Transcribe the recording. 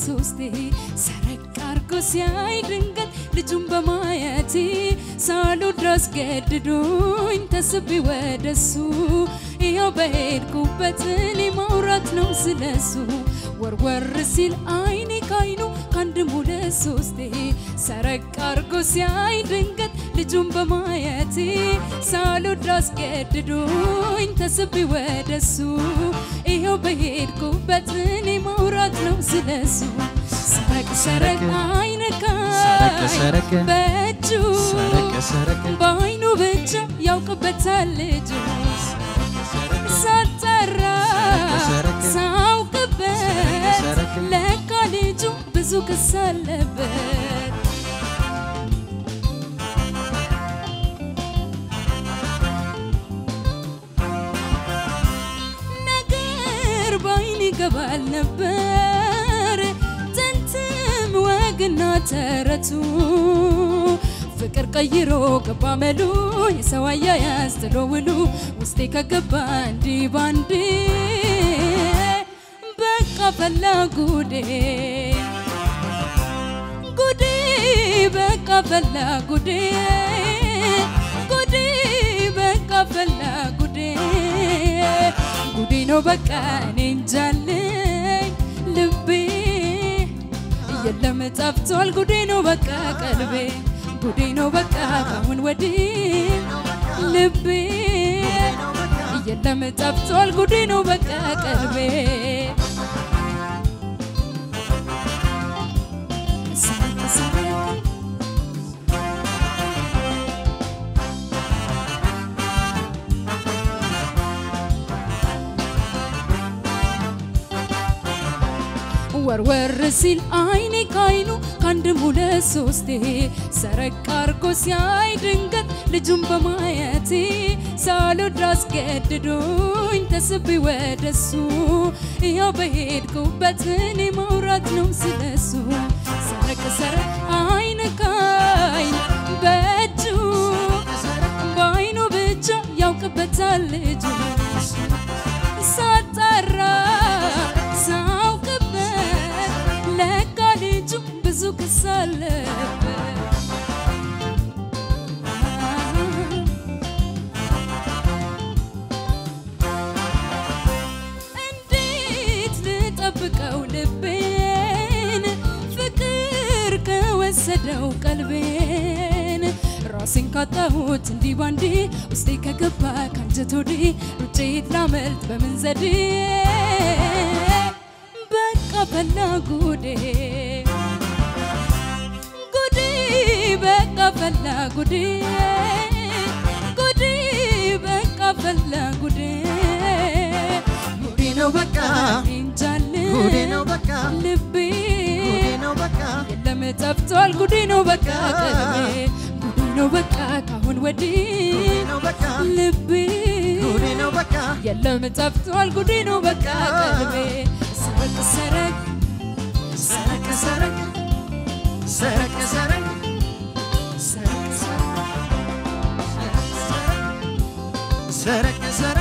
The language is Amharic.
ሶስቴ ሰረቅ አርጎ ሲያይ ድንገት ልጁን በማየቴ ሳልወድስ ገድዶኝ ተስቤ ወደሱ ይኸው በሄድኩበት እኔ ማውራት ነው ስለሱ ወርወር ሲል አይኔ ካይኑ ካንድም ሁለት ሶስቴ ሰረቅ አርጎ ሲያይ ድንገት ልጁን በማየቴ ሳልወድስ ገድዶኝ ተስቤ ወደሱ ይኸው በሄድኩበት እኔ ማውራት ነው ስለሱ ሰረቅ ሰረቅ አይነካኝ በእጁ በአይኑ ብቻ ያውቅበታል ልጁ ሳጠራ ሳውቅበት ለካ ልጁ ብዙ ክስ አለበት ነገር ባይኔ ገባል ነበር ተንትም ወግና ተረቱ ፍቅር ቀይሮ ገባ መሉ የሰው አያያዝ ጥሎ ውሉ ውስጤ ከገባ እንዲ ባንዲ በቃ ፈላ ጉዴ ጉዴ በቃ ፈላ ጉዴ ጉዴ በቃ ፈላ ጉዴ ጉዴ ነው በቃ እኔ እንጃለኝ ልቤ የለም ጠፍቷል ጉዴ ነው በቃ ቀልቤ ጉዴ ነው በቃ ካሁን ወዲህ ልቤ የለም ጠፍቷል ጉዴ ነው በቃ ቀልቤ ወርወር ሲል አይኔ ካይኑ ካንድም ሁለት ሶስቴ ሰረቅ አርጎ ሲያይ ድንገት ልጁን በማየቴ ሳልወድስ ገድዶኝ ተስቤ ወደሱ ይኸው በሄድኩበት እኔ ማውራት ነው ስለሱ ሰረቅ ሰረቅ አይነካኝ በእጁ በአይኑ ብቻ ያውቅበታል ልጁ ሳጠራ ለካ ልጁ ብዙ ክስ አለበት እንዴት ልጠብቀው ልቤን ፍቅር ከወሰደው ቀልቤን ራሴን ካጣሁት እንዲ ባንዲ ውስጤ ከገባ ካንጀት ወዲህ ሩጬ ላመልጥ በምን ዘዴ ፈላ ጉዴ ጉዴ በቃ ፈላ ጉዴ ጉዴ በቃ ፈላ ጉዴ ጉዴ ነው በቃ እንጃል ጉዴ ነው በቃ ልቤ ጉዴ ነው በቃ የለም ጠፍቷል ጉዴ ነው በቃ ቀልቤ ጉዴ ነው በቃ ካሁን ወዲህ ነው በቃ ልቤ ጉዴ ነው በቃ የለም ጠፍቷል ጉዴ ነው በቃ ቀልቤ ሰረቅ ሰረቅ ሰረቅ ሰረቅ ሰረቅ ሰረቅ ሰረቅ ሰረቅ ሰረቅ